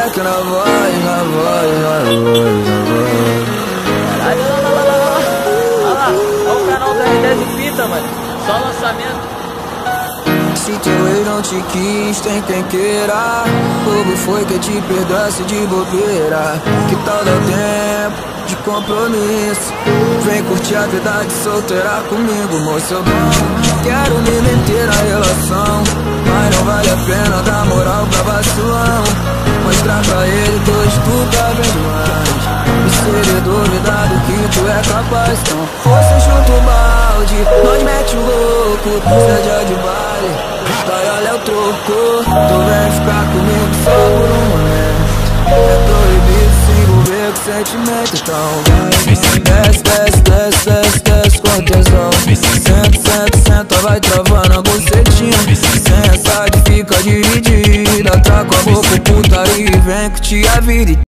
moleque na voz, na voz, na voz, na voz. Caralho, olha lá, olha o canal da R10 Fita, mano. Só lançamento. Se teu ex não te quis, tem quem queira. Bobo foi que te perdoasse de bobeira. Que tal dar tempo de compromisso? Vem curtir a vida de solteira comigo, moço, eu bom. Quero me meter na relação, mas não vale a pena dar moral pra vacilão. Mostrar pra ele que hoje tu tá bem demais. E se ele duvidar do que tu é capaz, então força junto o balde, nós mete o louco. Seja de baile, vai, olha o troco. Tu vem ficar comigo só por um momento. É proibido se envolver com sentimento. Então vai, desce, desce, desce, desce, desce com tesão. Senta, senta, senta, vai travando a bucetinha. Sem essa de fica dividida. Tá com a boca putaria e vem curtir a vida.